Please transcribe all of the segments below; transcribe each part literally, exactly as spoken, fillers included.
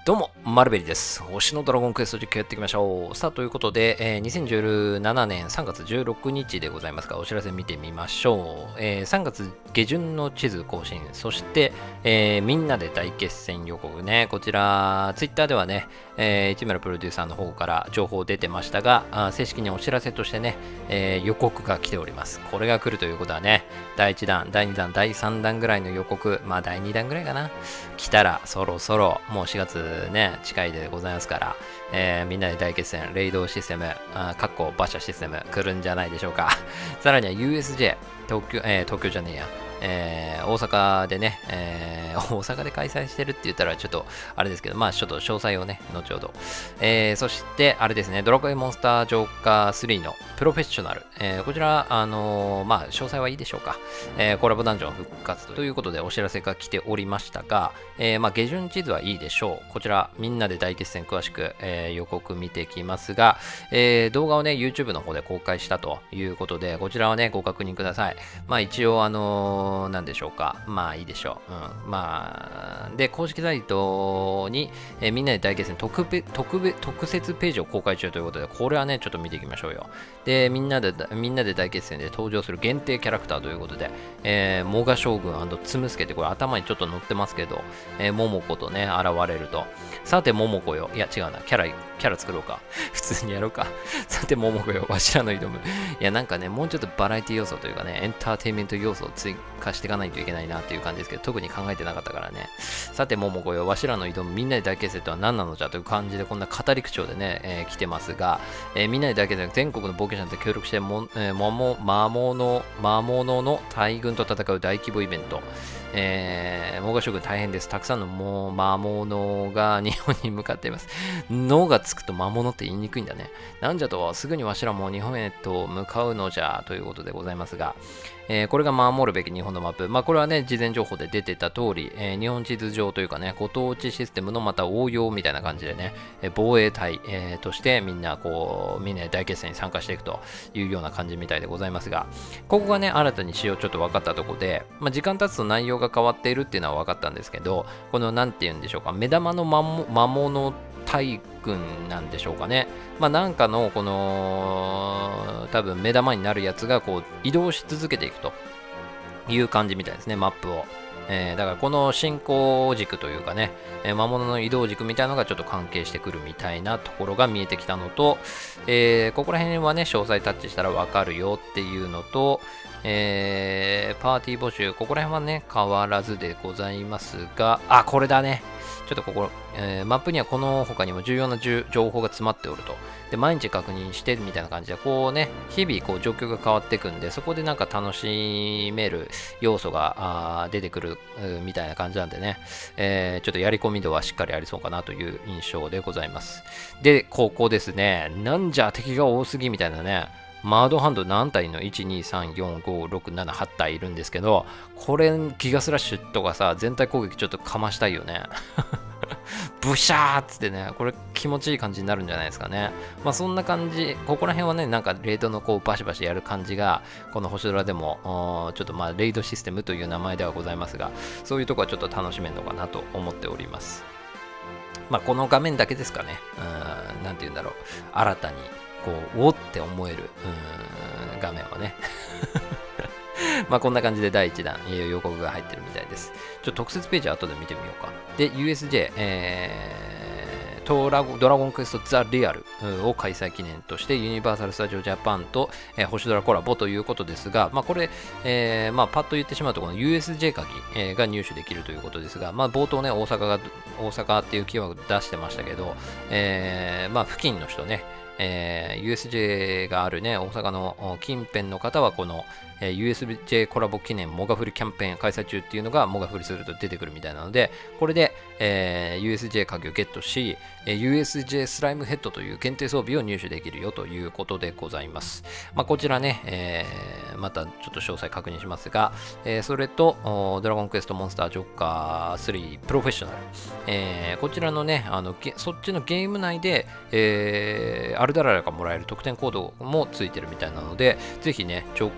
どうも、マルベリです。星のドラゴンクエスト実況やっていきましょう。さあ、ということで、えー、にせんじゅうななねんさんがつじゅうろくにちでございますが、お知らせ見てみましょう。えー、さんがつ下旬の地図更新、そして、えー、みんなで大決戦予告ね。こちら、ツイッターではね、えー、市村プロデューサーの方から情報出てましたが、あ正式にお知らせとしてね、えー、予告が来ております。これが来るということはね、だいいちだん、だいにだん、だいさんだんぐらいの予告、まあだいにだんぐらいかな。来たら、そろそろ、もうしがつね、近いでございますから、えー、みんなで大決戦、レイドシステム、あかっこ馬車システム来るんじゃないでしょうか。さらには ユーエスジェー、東京、えー、東京じゃねえや。えー、大阪でね、えー、大阪で開催してるって言ったらちょっとあれですけど、まあちょっと詳細をね、後ほど。えー、そして、あれですね、ドラゴンモンスタージョーカースリーのプロフェッショナル。えー、こちら、あのー、まあ詳細はいいでしょうか。えー、コラボダンジョン復活ということでお知らせが来ておりましたが、えー、まあ下旬地図はいいでしょう。こちら、みんなで大決戦詳しく、えー、予告見てきますが、えー、動画をね、YouTube の方で公開したということで、こちらはね、ご確認ください。まあ一応、あのーなんでしょうか。まあいいでしょう。うん。まあ、で、公式サイトに、えー、みんなで大決戦特別特別特設ページを公開中ということで、これはね、ちょっと見ていきましょうよ。で、みんなで、みんなで大決戦で登場する限定キャラクターということで、えー、モガ将軍つむすけって、これ頭にちょっと乗ってますけど、えー、桃子とね、現れると。さて、桃子よ。いや、違うな。キャラ、キャラ作ろうか。普通にやろうか。さて、桃子よ。わしらの挑む。いや、なんかね、もうちょっとバラエティ要素というかね、エンターテインメント要素を追加していかないといけないなっていう感じですけど、特に考えてなかったからね。さて、桃子よ。わしらの挑むみんなで大決戦とは何なのじゃという感じで、こんな語り口調でね、えー、来てますが、えー、みんなで大決戦、全国の冒険者と協力しても、えー、魔物、魔物の大軍と戦う大規模イベント。えー、モガ将軍大変です。たくさんのもう魔物が日本に向かっています。のがつくと魔物って言いにくいんだね。なんじゃとはすぐにわしらも日本へと向かうのじゃということでございますが、えー、これが守るべき日本のマップ。まあこれはね、事前情報で出てた通り、えー、日本地図上というかね、ご当地システムのまた応用みたいな感じでね、えー、防衛隊、えー、としてみんなこう、みんなで大決戦に参加していくというような感じみたいでございますが、ここがね、新たに仕様ちょっと分かったところで、まあ時間経つと内容が変わっているっていうのは分かったんですけど、このなんて言うんでしょうか、目玉の魔物大軍なんでしょうかね。まあなんかのこの多分目玉になるやつがこう移動し続けていくという感じみたいですね、マップを。えー、だからこの進行軸というかね、えー、魔物の移動軸みたいなのがちょっと関係してくるみたいなところが見えてきたのと、えー、ここら辺はね、詳細タッチしたらわかるよっていうのと、えー、パーティー募集、ここら辺はね、変わらずでございますが、あ、これだね。ちょっとここ、えー、マップにはこの他にも重要な情報が詰まっておると。で、毎日確認してみたいな感じで、こうね、日々こう状況が変わっていくんで、そこでなんか楽しめる要素が出てくるみたいな感じなんでね、えー、ちょっとやり込み度はしっかりありそうかなという印象でございます。で、ここですね、なんじゃ敵が多すぎみたいなね、マードハンド何体のいち、に、さん、よん、ご、ろく、なな、はち体いるんですけど、これギガスラッシュとかさ、全体攻撃ちょっとかましたいよね。ブシャーっつってね、これ気持ちいい感じになるんじゃないですかね。まあそんな感じ、ここら辺はね、なんかレイドのこうバシバシやる感じが、この星空でも、ちょっとまあレイドシステムという名前ではございますが、そういうとこはちょっと楽しめるのかなと思っております。まあこの画面だけですかね。うん、なんて言うんだろう。新たに、こう、おって思える、うん、画面はね。まあこんな感じでだいいちだん予告が入ってるみたいです。ちょっと特設ページ後で見てみようか。で、ユーエスジェー、えー、ドラゴドラゴンクエストザ・リアルを開催記念としてユニバーサル・スタジオ・ジャパンと、えー、星ドラコラボということですが、まあこれ、えー、まあパッと言ってしまうとこの ユーエスジェー 鍵、えー、が入手できるということですが、まあ冒頭ね、大阪が、大阪っていうキーワード出してましたけど、えー、まあ付近の人ね、えー、ユーエスジェー があるね、大阪の近辺の方はこの、えー、ユーエスジェー コラボ記念モガフリキャンペーン開催中っていうのがモガフリすると出てくるみたいなので、これで、えー、ユーエスジェー 鍵をゲットし、えー、ユーエスジェー スライムヘッドという限定装備を入手できるよということでございます。まあ、こちらね、えー、またちょっと詳細確認しますが、えー、それとドラゴンクエストモンスタージョッカースリープロフェッショナル、えー、こちらのね、あのそっちのゲーム内で、えー、アルダララがもらえる特典コードもついてるみたいなので、ぜひね、ジョーカースリーの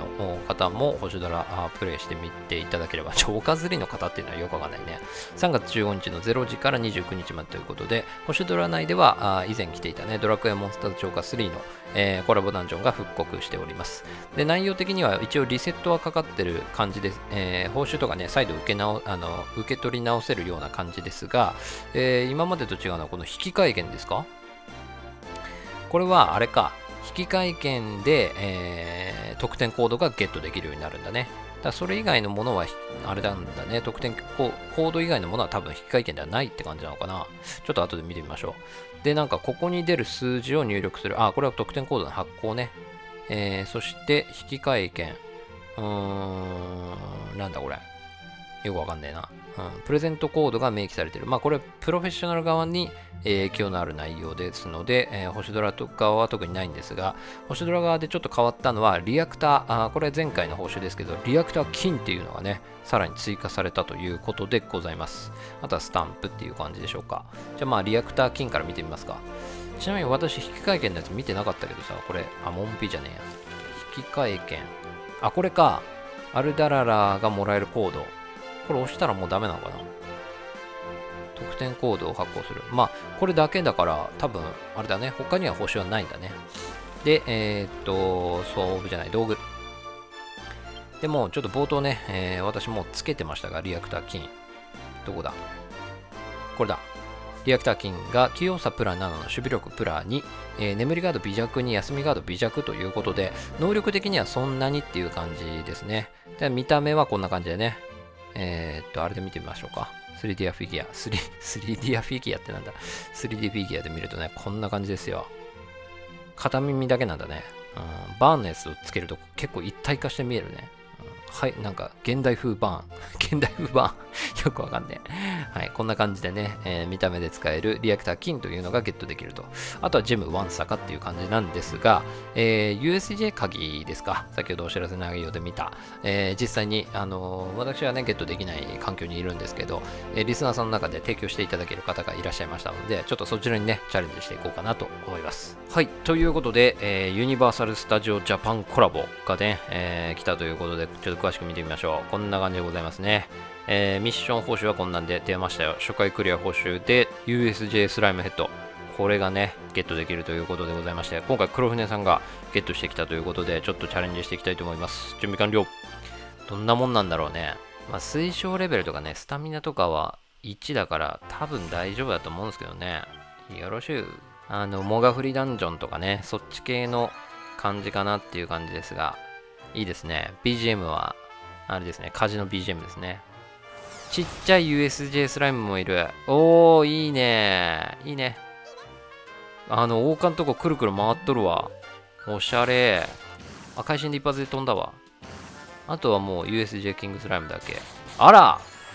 の方も星ドラあプレイしてみていただければ、超過釣りの方っていうのはよくわかんないね。さんがつじゅうごにちのれいじからにじゅうくにちまでということで、星ドラ内ではあ以前来ていたね、ドラクエモンスターズ超過スリーの、えー、コラボダンジョンが復刻しております。で、内容的には一応リセットはかかってる感じです。えー、報酬とかね、再度受け直あの受け取り直せるような感じですが、えー、今までと違うのはこの引き換え券ですか？これはあれか、引き換え券で、えー、特典コードがゲットできるようになるんだね。だからそれ以外のものは、あれなんだね、特典コード以外のものは多分引き換え券ではないって感じなのかな。ちょっと後で見てみましょう。で、なんかここに出る数字を入力する。あ、これは特典コードの発行ね。えー、そして引き換え券。うーん、なんだこれ。よくわかんねえな。うん、プレゼントコードが明記されている。まあこれ、プロフェッショナル側に影響のある内容ですので、えー、星ドラ側は特にないんですが、星ドラ側でちょっと変わったのは、リアクター、あこれは前回の報酬ですけど、リアクター金っていうのがね、さらに追加されたということでございます。あとはスタンプっていう感じでしょうか。じゃあまあ、リアクター金から見てみますか。ちなみに私、引換券のやつ見てなかったけどさ、これ、あ、モンピじゃねえや。引換券。あ、これか。アルダララがもらえるコード。これ押したらもうダメなのかな？特典コードを発行する。まあ、これだけだから、多分、あれだね。他には報酬はないんだね。で、えー、っと、装具じゃない、道具。でも、ちょっと冒頭ね、えー、私もうつけてましたが、リアクター金。どこだ？これだ。リアクター金が器用さプラななの守備力プラに、えー、眠りガード微弱に休みガード微弱ということで、能力的にはそんなにっていう感じですね。で見た目はこんな感じでね。えー、っと、あれで見てみましょうか。スリーディー アフィギュア。スリーディー アフィギュアってなんだ ?スリーディー フィギュアで見るとね、こんな感じですよ。片耳だけなんだね。うん、バーンのやつをつけると結構一体化して見えるね。はい、なんか、現代風バーン。現代風バーン。よくわかんねえ。はい、こんな感じでね、えー、見た目で使えるリアクター金というのがゲットできると。あとはジェムワンサカっていう感じなんですが、えー、ユーエスジェー 鍵ですか。先ほどお知らせ内容で見た。えー、実際に、あのー、私はね、ゲットできない環境にいるんですけど、えー、リスナーさんの中で提供していただける方がいらっしゃいましたので、ちょっとそちらにね、チャレンジしていこうかなと思います。はい、ということで、えー、ユニバーサル・スタジオ・ジャパンコラボがね、えー、来たということで、ちょっと詳しく見てみましょう。こんな感じでございますね。えー、ミッション報酬はこんなんで出ましたよ。初回クリア報酬で ユーエスジェー スライムヘッド。これがね、ゲットできるということでございまして、今回黒船さんがゲットしてきたということで、ちょっとチャレンジしていきたいと思います。準備完了。どんなもんなんだろうね。まあ、推奨レベルとかね、スタミナとかはいちだから多分大丈夫だと思うんですけどね。よろしゅう。あの、モガフリダンジョンとかね、そっち系の感じかなっていう感じですが、いいですね。ビージーエム は、あれですね、カジノ ビージーエム ですね。ちっちゃい ユーエスジェー スライムもいる。おー、いいね。いいね。あの、王冠のとこくるくる回っとるわ。おしゃれ。あ、会心で一発で飛んだわ。あとはもう ユーエスジェー キングスライムだけ。あら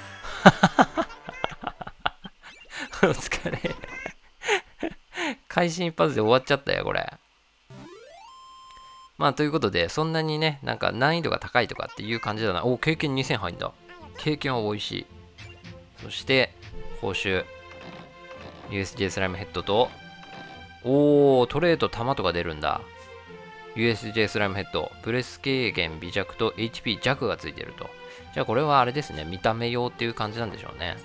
お疲れ。会心一発で終わっちゃったよ、これ。まあ、ということで、そんなにね、なんか難易度が高いとかっていう感じだな。お、経験にせん入んだ。経験は美味しい。そして、報酬。ユーエスジェー スライムヘッドと、おー、トレーと弾とか出るんだ。ユーエスジェー スライムヘッド。ブレス軽減微弱と エイチピー 弱がついてると。じゃあこれはあれですね。見た目用っていう感じなんでしょうね。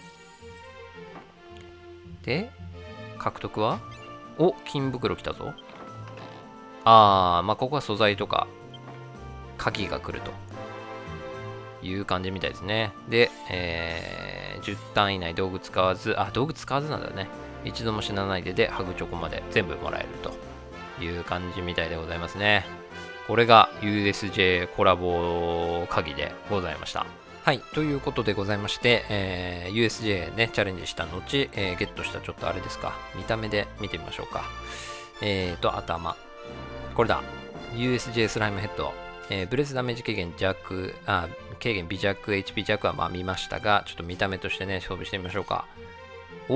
で、獲得はお、金袋来たぞ。あー、まあここは素材とか、鍵が来るという感じみたいですね。で、えー、じゅうターン以内道具使わず、あ、道具使わずなんだね。一度も死なないでで、ハグチョコまで全部もらえるという感じみたいでございますね。これが ユーエスジェー コラボ鍵でございました。はい、ということでございまして、えー、ユーエスジェー ね、チャレンジした後、えー、ゲットしたちょっとあれですか、見た目で見てみましょうか。えーと、頭。これだ。ユーエスジェー スライムヘッド。えー、ブレスダメージ軽減弱、あ、軽減微弱、エイチピー 弱はまあ見ましたが、ちょっと見た目としてね、勝負してみましょうか。おー、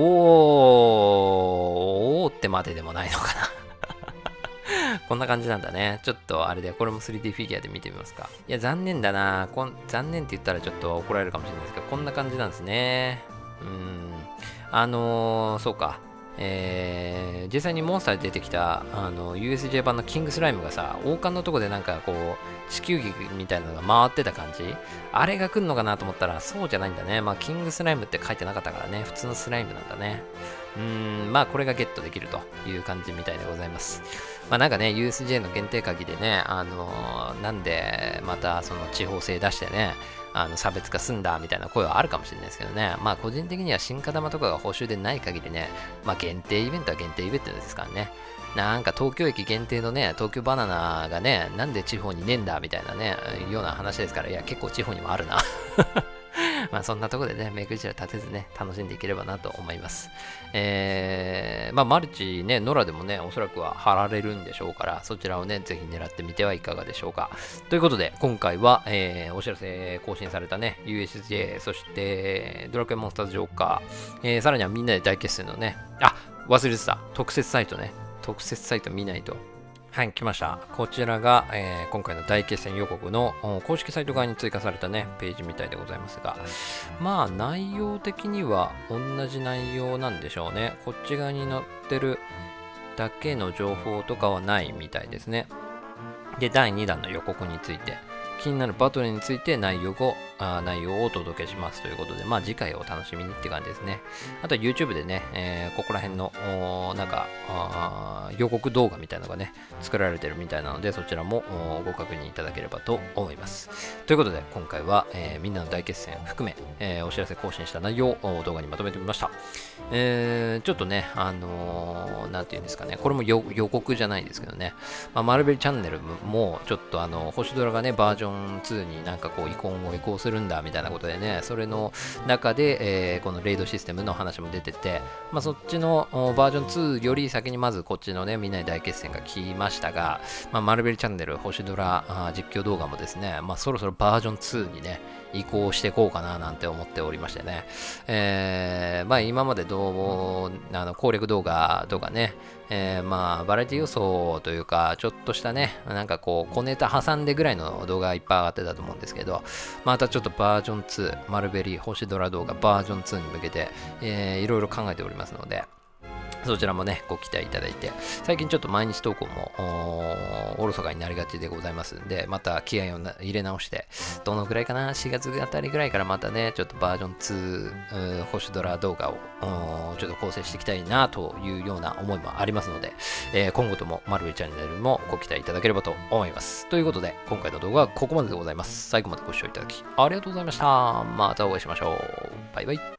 おーってまででもないのかな。こんな感じなんだね。ちょっとあれで、これも スリーディー フィギュアで見てみますか。いや、残念だな。こん残念って言ったらちょっと怒られるかもしれないですけど、こんな感じなんですね。うーん。あのー、そうか。 えー、実際にモンスターで出てきたあの ユーエスジェー 版のキングスライムがさ、王冠のとこでなんかこう、地球儀みたいなのが回ってた感じ、あれが来るのかなと思ったら、そうじゃないんだね。まあ、キングスライムって書いてなかったからね、普通のスライムなんだね。うーん、まあ、これがゲットできるという感じみたいでございます。まあ、なんかね、ユーエスジェー の限定鍵でね、あのー、なんでまたその地方性出してね、あの差別化すんだみたいな声はあるかもしれないですけどね、まあ個人的には新型玉とかが報酬でない限りね、まあ限定イベントは限定イベントですからね、なんか東京駅限定のね、東京バナナがね、なんで地方にねえんだみたいなね、ような話ですから、いや結構地方にもあるな。まあそんなところでね、目くじら立てずね、楽しんでいければなと思います。えー、まあマルチね、ノラでもね、おそらくは貼られるんでしょうから、そちらをね、ぜひ狙ってみてはいかがでしょうか。ということで、今回は、えー、お知らせ更新されたね、ユーエスジェー、そしてドラクエモンスターズジョーカー、えー、さらにはみんなで大決戦のね、あ、忘れてた、特設サイトね、特設サイト見ないと。はい、来ました。こちらが、えー、今回の大決戦予告の公式サイト側に追加されたね、ページみたいでございますが、まあ内容的には同じ内容なんでしょうね。こっち側に載ってるだけの情報とかはないみたいですね。で、だいにだんの予告について、気になるバトルについて内容をあ内容をお届けしますということで、まあ次回をお楽しみにって感じですね。あとは YouTube でね、えー、ここら辺のなんか予告動画みたいなのがね、作られてるみたいなので、そちらもご確認いただければと思います。ということで、今回は、えー、みんなの大決戦含め、えー、お知らせ更新した内容を動画にまとめてみました。えー、ちょっとね、あのー、なんていうんですかね、これも予告じゃないですけどね、まあ、マルベルチャンネルもちょっとあの、星ドラがね、バージョンツーになんかこう、移行を移行するんだみたいなことでね、それの中で、えー、このレイドシステムの話も出てて、まあ、そっちのバージョンツーより先にまずこっちのね、みんなで大決戦が来ましたが、まあ、マルベルチャンネル、星ドラ実況動画もですね、まあ、そろそろバージョンツーにね、移行していこうかななんて思っておりましてね、えー、まあ今までどうあの攻略動画とかね、えー、まあバラエティ予想というかちょっとしたねなんかこう小ネタ挟んでぐらいの動画がいっぱい上がってたと思うんですけど、またちょっとバージョンツーマルベリ星ドラ動画バージョンツーに向けて、えー、いろいろ考えておりますので、そちらもね、ご期待いただいて、最近ちょっと毎日投稿もおろそかになりがちでございますんで、また気合を入れ直して、どのくらいかな、しがつあたりぐらいからまたね、ちょっとバージョンツー、星ドラ動画をちょっと構成していきたいなというような思いもありますので、えー、今後ともマルベルチャンネルもご期待いただければと思います。ということで、今回の動画はここまででございます。最後までご視聴いただきありがとうございました。またお会いしましょう。バイバイ。